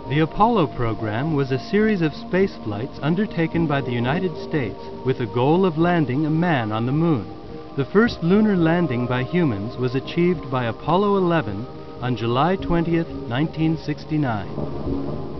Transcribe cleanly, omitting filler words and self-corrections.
The Apollo program was a series of space flights undertaken by the United States with the goal of landing a man on the moon. The first lunar landing by humans was achieved by Apollo 11 on July 20th, 1969.